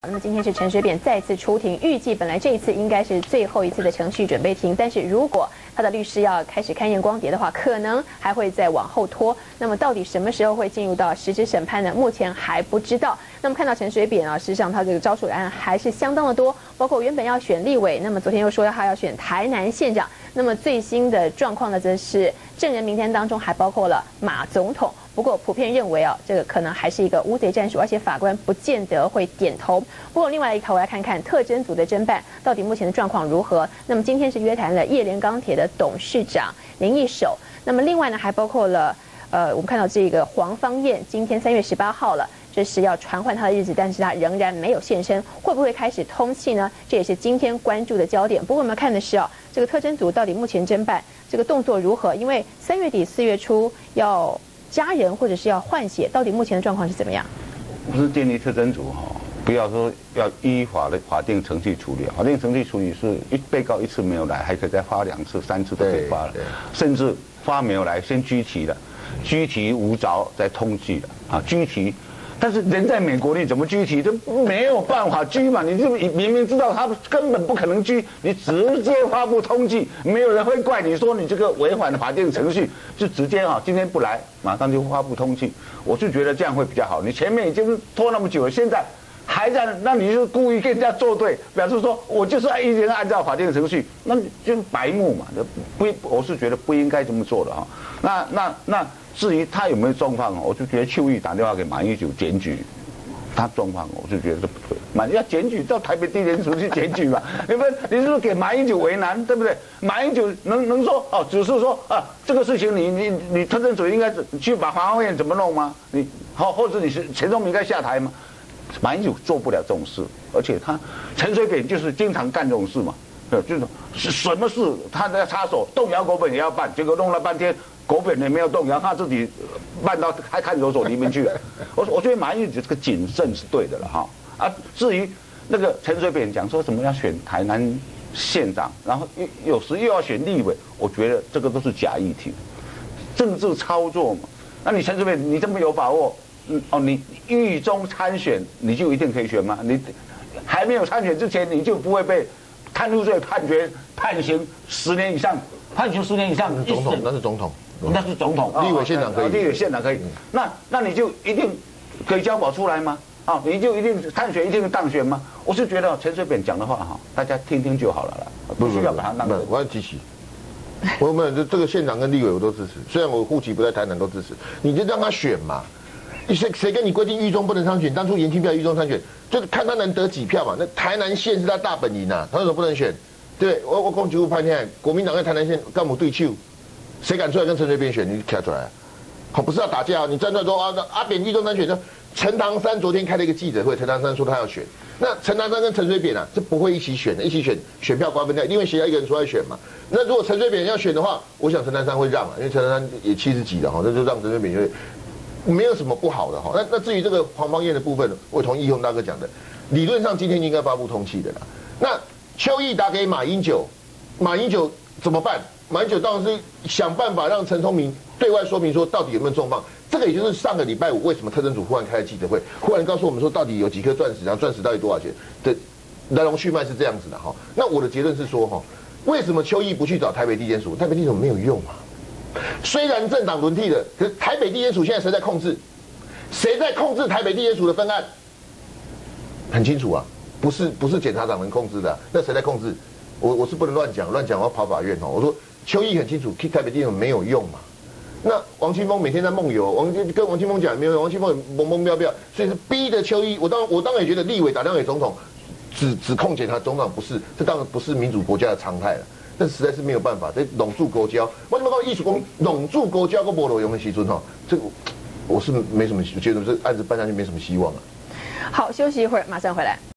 那么今天是陈水扁再次出庭，预计本来这一次应该是最后一次的程序准备庭，但是如果他的律师要开始勘验光碟的话，可能还会再往后拖。那么到底什么时候会进入到实质审判呢？目前还不知道。那么看到陈水扁啊，实际上他这个招数案还是相当的多，包括原本要选立委，那么昨天又说他要选台南县长。那么最新的状况呢，则是证人名单当中还包括了马总统。不过普遍认为啊，这个可能还是一个乌贼战术，而且法官不见得会点头。不过另外一头，我来看看特侦组的侦办到底目前的状况如何。那么今天是约谈了叶联钢铁的董事长林义守。那么另外呢，还包括了我们看到这个黄芳燕，今天3月18号了。这是要传唤他的日子，但是他仍然没有现身，会不会开始通气呢？这也是今天关注的焦点。不过我们看的是这个特侦组到底目前侦办这个动作如何？因为3月底4月初要加人或者是要换血，到底目前的状况是怎么样？ 我是建议特侦组不要说要依法的法定程序处理，法定程序处理是被告一次没有来，还可以再发2次、3次都可以发了，甚至发没有来先拘提了，拘提无着再通缉了拘提。但是人在美国，你怎么拘提？这没有办法拘嘛！你就明明知道他根本不可能拘，你直接发布通缉，没有人会怪你说你这个违反了法定程序，就直接今天不来，马上就发布通缉。我就觉得这样会比较好。你前面已经拖那么久了，现在还在，那你就故意跟人家作对，表示说我就是一直按照法定程序，那就是白目嘛。我是觉得不应该这么做的那。至于他有没有状况我就觉得邱毅打电话给马英九检举他状况，我就觉得这不对。要检举到台北地检署去检举嘛？你是不是给马英九为难，对不对？马英九能说只是说这个事情你特侦组应该去把黄芳燕怎么弄吗？或者你是陈忠明该下台吗？马英九做不了这种事，而且陈水扁就是经常干这种事嘛。就是什么事他在插手，动摇国本也要办，结果弄了半天。国本也没有动摇，他自己办到看守所里面去了。我觉得马英九这个谨慎是对的了至于那个陈水扁讲说什么要选台南县长，然后有时又要选立委，我觉得这个都是假议题，政治操作嘛。那你陈水扁你这么有把握，你狱中参选，你就一定可以选吗？你还没有参选之前，你就不会被贪污罪判刑10年以上，判刑10年以上。 总统那是总统。 那是总统， 立委县长可以， 立委县长可以。那你就一定可以交保出来吗？你就一定参选，一定当选吗？我是觉得陈水扁讲的话大家听听就好了啦，不需要把它当。 我要提起，我们这个县长跟立委我都支持，虽然我户籍不在台南都支持，你就让他选嘛。谁跟你规定狱中不能参选？当初严清标狱中参选，就是看他能得几票嘛。那台南县是他大本营他为什么不能选？对我讲几句拍天，国民党在台南县干部对手。谁敢出来跟陈水扁选？你跳出来不是要打架你站出来说阿扁狱中参选的。陈唐山昨天开了一个记者会，陈唐山说他要选，那陈唐山跟陈水扁是不会一起选的，一起选票瓜分掉，因为协调一个人出来选嘛。那如果陈水扁要选的话，我想陈唐山会让因为陈唐山也70几了那就让陈水扁没有什么不好的那至于这个黄芳燕的部分，我同意义宏大哥讲的，理论上今天应该发布通缉的啦。那邱毅打给马英九怎么办？马英九当然是想办法让陈聪明对外说明说到底有没有重磅，这个也就是上个礼拜5为什么特侦组忽然开了记者会，忽然告诉我们说到底有几颗钻石，然后钻石到底多少钱的来龙去脉是这样子的那我的结论是说为什么邱毅不去找台北地检署？台北地检署没有用虽然政党轮替了，可是台北地检署现在谁在控制？谁在控制台北地检署的分案？很清楚不是检察长能控制的那谁在控制？我是不能乱讲我要跑法院我说邱毅很清楚，去台北地检署没有用嘛。那王清峰每天在梦游，跟王清峰讲没有用，王清峰懵懵标标，所以是逼的邱毅。我当然也觉得立委打电话给总统，指控检察总统不是，这当然不是民主国家的常态了。但实在是没有办法，这拢住国交，为什么讲艺术工拢住国交跟没路用的时阵这个我是没什么觉得这案子办下去没什么希望好，休息一会儿，马上回来。